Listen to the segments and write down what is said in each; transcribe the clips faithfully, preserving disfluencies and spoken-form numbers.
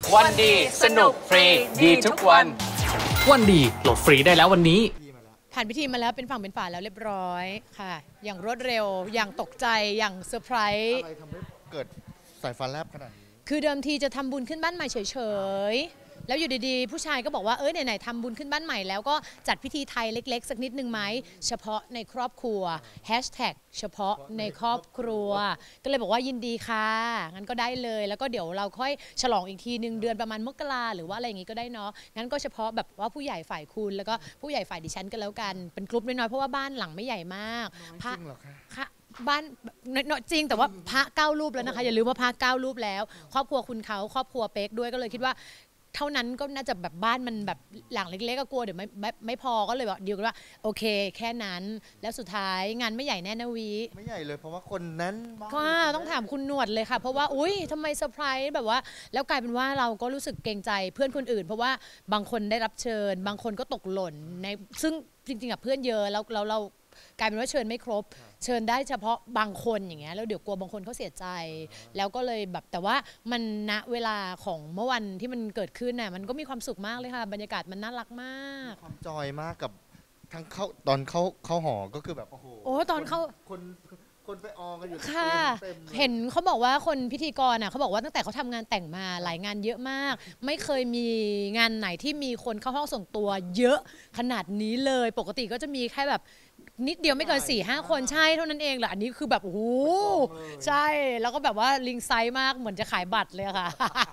วันดีสนุกฟรีดีทุกวันวันดีโหลดฟรีได้แล้ววันนี้ผ่านพิธีมาแล้วเป็นฝั่งเป็นฝาแล้วเรียบร้อยค่ะอย่างรวดเร็วอย่างตกใจอย่างเซอร์ไพรส์อะไรทำให้เกิดสายฟ้าแลบขนาดนี้คือเดิมทีจะทำบุญขึ้นบ้านใหม่เฉยๆแล้วอยู่ดีๆผู้ชายก็บอกว่าเอ้ยไหนๆทำบุญขึ้นบ้านใหม่แล้วก็จัดพิธีไทยเล็กๆสักนิดนึงไหมเฉพาะในครอบครัวแฮชแท็กเฉพาะในครอบครัวก็เลยบอกว่ายินดีค่ะงั้นก็ได้เลยแล้วก็เดี๋ยวเราค่อยฉลองอีกทีหนึ่งเดือนประมาณมกราหรือว่าอะไรอย่างงี้ก็ได้เนาะงั้นก็เฉพาะแบบว่าผู้ใหญ่ฝ่ายคุณแล้วก็ผู้ใหญ่ฝ่ายดิฉันกันแล้วกันเป็นกลุ่มน้อยๆเพราะว่าบ้านหลังไม่ใหญ่มากพระจริงเหรอคะบ้านเนาะจริงแต่ว่าพระเก้ารูปแล้วนะคะอย่าลืมว่าพระเก้ารูปแล้วครอบครัวคุณเขาครอบครัวเป๊กด้วยก็เลยคิดว่าเท่านั้นก็น่าจะแบบบ้านมันแบบหลังเล็กๆก็กลัวเดี๋ยวไม่ไม่ไม่พอก็เลยบอกดีกันว่าโอเคแค่นั้นแล้วสุดท้ายงานไม่ใหญ่แน่นะวีไม่ใหญ่เลยเพราะว่าคนนั้นก็ต้องถามคุณหนวดเลยค่ะเพราะว่าอุ้ยทำไมเซอร์ไพรส์แบบว่าแล้วกลายเป็นว่าเราก็รู้สึกเกรงใจเพื่อนคนอื่นเพราะว่าบางคนได้รับเชิญบางคนก็ตกหล่นในซึ่งจริงๆกับเพื่อนเยอะแล้วเราเรากลายเป็นว่าเชิญไม่ครบเชิญได้เฉพาะบางคนอย่างเงี้ยแล้วเดี๋ยวกลัวบางคนเขาเสียใจแล้วก็เลยแบบแต่ว่ามันณเวลาของเมื่อวันที่มันเกิดขึ้นน่ะมันก็มีความสุขมากเลยค่ะบรรยากาศมันน่ารักมากความจอยมากกับทั้งเข้าตอนเข้าเข้าหอก็คือแบบโอ้โหโอ้ตอนเข้าคนคนไปออกันอยู่ค่ะเห็นเขาบอกว่าคนพิธีกรน่ะเขาบอกว่าตั้งแต่เขาทำงานแต่งมาหลายงานเยอะมากไม่เคยมีงานไหนที่มีคนเข้าห้องส่งตัวเยอะขนาดนี้เลยปกติก็จะมีแค่แบบนิดเดียวไม่เกินสี่ห้าคนใช่เท่านั้นเองแหละอันนี้คือแบบโอ้โหใช่แล้วก็แบบว่าลิงไซส์มากเหมือนจะขายบัตรเลยค่ะ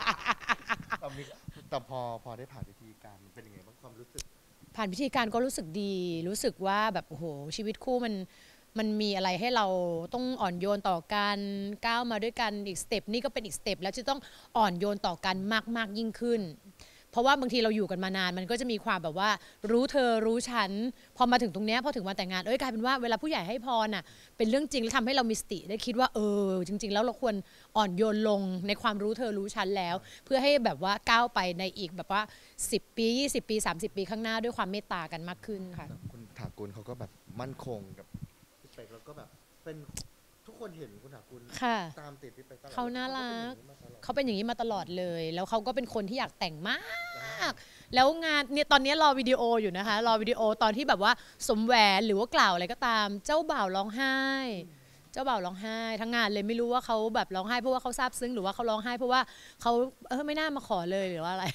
แต่พอพอได้ผ่านพิธีการมันเป็นยังไงบ้างความรู้สึกผ่านพิธีการก็รู้สึกดีรู้สึกว่าแบบโอ้โหชีวิตคู่มันมันมีอะไรให้เราต้องอ่อนโยนต่อกันก้าวมาด้วยกันอีกสเต็ปนี่ก็เป็นอีกสเต็ปแล้วจะต้องอ่อนโยนต่อกันมากมากยิ่งขึ้นเพราะว่าบางทีเราอยู่กันมานานมันก็จะมีความแบบว่ารู้เธอรู้ฉันพอมาถึงตรงนี้พอถึงวันแต่งงานเอ้ยกลายเป็นว่าเวลาผู้ใหญ่ให้พรน่ะเป็นเรื่องจริงแล้วทำให้เรามีสติได้คิดว่าเออจริงๆแล้วเราควรอ่อนโยนลงในความรู้เธอรู้ฉันแล้วเพื่อให้แบบว่าก้าวไปในอีกแบบว่าสิบปียี่สิบปีสามสิบปีข้างหน้าด้วยความเมตตากันมากขึ้นค่ะคุณถากุลเขาก็แบบมั่นคงกับพี่เป๊กแล้วก็แบบเป็นทุกคนเห็นคุณถากุลตามติดพี่เป๊กตลอดเขาน่ารักเขาเป็นอย่างนี้มาตลอดเลยแล้วเขาก็เป็นคนที่อยากแต่งมากแล้วงานเนี่ยตอนนี้รอวิดีโออยู่นะคะรอวิดีโอตอนที่แบบว่าสมแหวนหรือว่ากล่าวอะไรก็ตามเจ้าบ่าวร้องไห้เจ้าบ่าวร้องไห้ทั้งงานเลยไม่รู้ว่าเขาแบบร้องไห้เพราะว่าเขาซาบซึ้งหรือว่าเขาร้องไห้เพราะว่าเขาเออไม่น่ามาขอเลยหรือว่าอะไร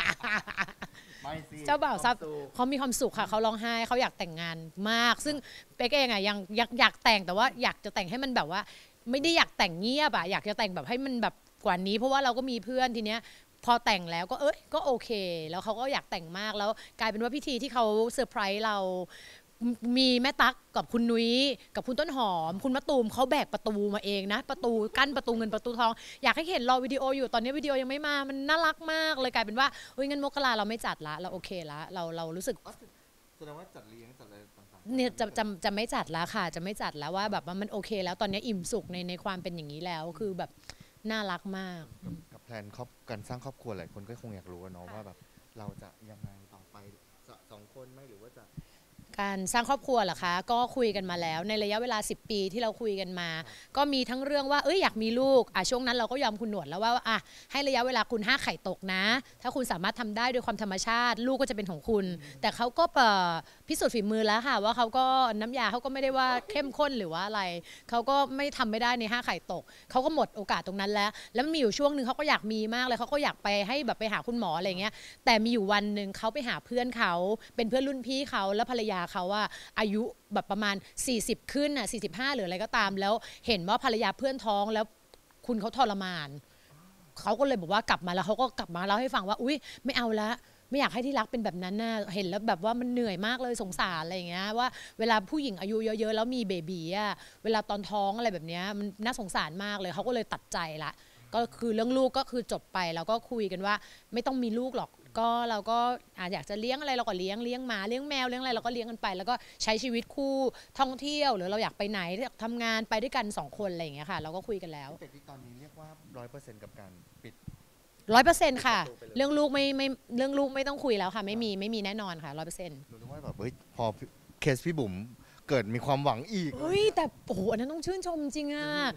เจ้าบ่าวซับเขามีความสุขค่ะเขาร้องไห้เขาอยากแต่งงานมากซึ่งเป๊กเองอะยังอยากอยากแต่งแต่ว่าอยากจะแต่งให้มันแบบว่าไม่ได้อยากแต่งเงียบอะอยากจะแต่งแบบให้มันแบบกว่านี้เพราะว่าเราก็มีเพื่อนทีเนี้ยพอแต่งแล้วก็เอ้ยก็โอเคแล้วเขาก็อยากแต่งมากแล้วกลายเป็นว่าพิธีที่เขาเซอร์ไพรส์เรามีแม่ตั๊กกับคุณนุ้ยกับคุณต้นหอมคุณมะตูมเขาแบกประตูมาเองนะประตูกั้นประตูเงินประตูทองอยากให้เห็นรอวิดีโออยู่ตอนนี้วิดีโอยังไม่มามันน่ารักมากเลยกลายเป็นว่าเฮ้ยงั้นมกราเราไม่จัดละเราโอเคละเราเรารู้สึกแสดงว่าจัดเลี้ยงจัดอะไรต่างๆเนี่ยจะจะจะไม่จัดละค่ะจะไม่จัดแล้วว่าแบบว่ามันโอเคแล้วตอนนี้อิ่มสุขในในความเป็นอย่างนี้แล้วคือแบบน่ารักมากกับแพลนครอบการสร้างครอบครัวหลายคนก็คงอยากรู้เนาะว่าแบบเราจะยังไงต่อไปสองคนไหมหรือว่าจะการสร้างครอบครัวเหรอคะก็คุยกันมาแล้วในระยะเวลาสิบปีที่เราคุยกันมาก็มีทั้งเรื่องว่าเอ้ยอยากมีลูกอ่ะช่วงนั้นเราก็ยอมคุณหนวดแล้วว่าอ่ะให้ระยะเวลาคุณห้าไข่ตกนะถ้าคุณสามารถทำได้โดยความธรรมชาติลูกก็จะเป็นของคุณแต่เขาก็พิสูจน์ฝีมือแล้วค่ะว่าเขาก็น้ำยาเขาก็ไม่ได้ว่าเข้มข้นหรือว่าอะไรเขาก็ไม่ทำไม่ได้ในห้าไข่ตกเขาก็หมดโอกาสตรงนั้นแล้วแล้วมีอยู่ช่วงหนึ่งเขาก็อยากมีมากเลยเขาก็อยากไปให้แบบไปหาคุณหมออะไรเงี้ยแต่มีอยู่วันหนึ่งเขาไปหาเพื่อนเขาเป็นเพื่อนรุ่นพี่เขาแล้วภรรยาเขาว่าอายุแบบประมาณสี่สิบขึ้นอ่ะสี่สิบห้าหรืออะไรก็ตามแล้วเห็นว่าภรรยาเพื่อนท้องแล้วคุณเขาทรมานเขาก็เลยบอกว่ากลับมาแล้วเขาก็กลับมาเล่าให้ฟังว่าอุ๊ยไม่เอาละไม่อยากให้ที่รักเป็นแบบนั้นนะเห็นแล้วแบบว่ามันเหนื่อยมากเลยสงสารอะไรอย่างเงี้ยว่าเวลาผู้หญิงอายุเยอะๆแล้วมีเบบีอ่ะเวลาตอนท้องอะไรแบบเนี้ยมันน่าสงสารมากเลยเขาก็เลยตัดใจละก็คือเรื่องลูกก็คือจบไปแล้วก็คุยกันว่าไม่ต้องมีลูกหรอกก็เราก็อยากจะเลี้ยงอะไรเราก็เลี้ยงเลี้ยงหมาเลี้ยงแมวเลี้ยงอะไรเราก็เลี้ยงกันไปแล้วก็ใช้ชีวิตคู่ท่องเที่ยวหรือเราอยากไปไหนทำงานไปด้วยกันสองคนอะไรอย่างเงี้ยค่ะเราก็คุยกันแล้วแต่ที่ตอนนี้เรียกว่าร้อยเปอร์เซ็นต์กับการปิดร้อยเปอร์เซ็นต์ค่ะเรื่องลูกไม่ไม่เรื่องลูกไม่ต้องคุยแล้วค่ะไม่มีไม่มีแน่นอนค่ะร้อยเปอร์เซ็นต์หนูนึกว่าแบบเฮ้ยพอเคสพี่บุ๋มเกิดมีความหวังอีกเฮ้ยแต่โอ้โหอันนั้นต้องชื่นชมจริงอ่ะ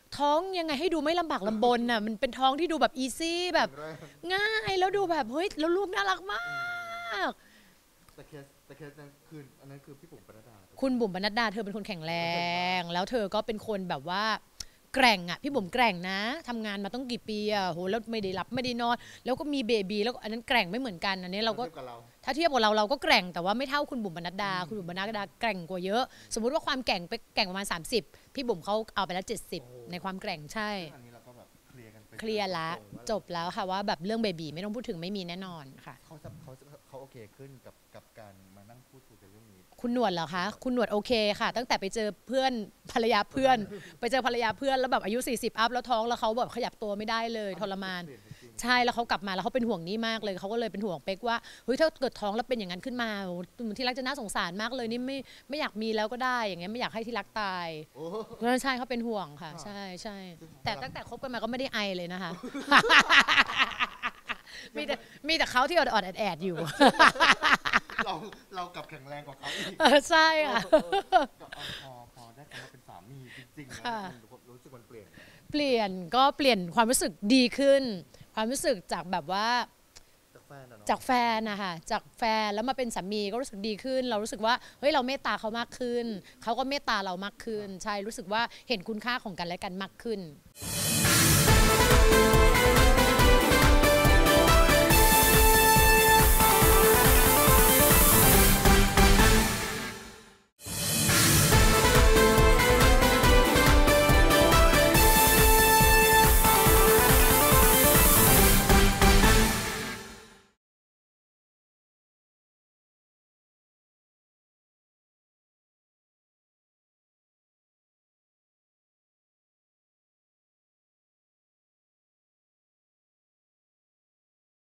ท้องยังไงให้ดูไม่ลำบากลำบนน่ะมันเป็นท้องที่ดูแบบอีซี่แบบง่ายแล้วดูแบบเฮ้ยแล้วลูกน่ารักมากแต่เคสแต่เคสนั้นคืออันนั้นคือพี่บุ๋มปนัดดาคุณบุ๋มปนัดดาเธอเป็นคนแข็งแรงแล้วเธอก็เป็นคนแบบว่าแกร่งอ่ะพี่บุ๋มแกร่งนะทำงานมาต้องกี่ปีอ่ะโหแล้วไม่ได้รับไม่ได้นอนแล้วก็มีเบบีแล้วอันนั้นแกร่งไม่เหมือนกันอันนี้เราก็ถ้าเทียบกับเราเราก็แกร่งแต่ว่าไม่เท่าคุณบุ๋มปนัดดาคุณบุ๋มปนัดดาแกร่งกว่าเยอะสมมุติว่าความแกร่งไปแกร่งประมาณสามสิบพี่บุ๋มเขาเอาไปแล้วเจ็ดสิบในความแกร่งใช่เคลียร์ละจบแล้วค่ะว่าแบบเรื่องเบบีไม่ต้องพูดถึงไม่มีแน่นอนค่ะเขาเขาเขาโอเคขึ้นกับกับการมานั่งพูดคุยกันเรื่องนี้คุณหนวดเหรอคะคุณหนวดโอเคค่ะตั้งแต่ไปเจอเพื่อนภรรยาเพื่อนไปเจอภรรยาเพื่อนแล้วแบบอายุสี่สิบอัพแล้วท้องแล้วเขาแบบขยับตัวไม่ได้เลยทรมานใช่แล้วเขากลับมาแล้วเขาเป็นห่วงนี่มากเลยเขาก็เลยเป็นห่วงเป๊กว่าเฮ้ยถ้าเกิดท้องแล้วเป็นอย่างนั้นขึ้นมาที่รักจะน่าสงสารมากเลยนี่ไม่ไม่อยากมีแล้วก็ได้อย่างเงี้ยไม่อยากให้ที่รักตายใช่เขาเป็นห่วงค่ะใช่ใช่แต่ตั้งแต่คบกันมาก็ไม่ได้ไอเลยนะคะมีแต่มีแต่เขาที่อดๆแอดๆอยู่เราเรากับแข็งแรงกว่าเขาอีกใช่ค่ะพอพอได้คำว่าเป็นสามีจริงๆแล้วรู้สึกมันเปลี่ยนเปลี่ยนก็เปลี่ยนความรู้สึกดีขึ้นความรู้สึกจากแบบว่าจากแฟนนะคะจากแฟนแล้วมาเป็นสามีก็รู้สึกดีขึ้นเรารู้สึกว่าเฮ้ยเราเมตตาเขามากขึ้นเขาก็เมตตาเรามากขึ้นใช่รู้สึกว่าเห็นคุณค่าของกันและกันมากขึ้น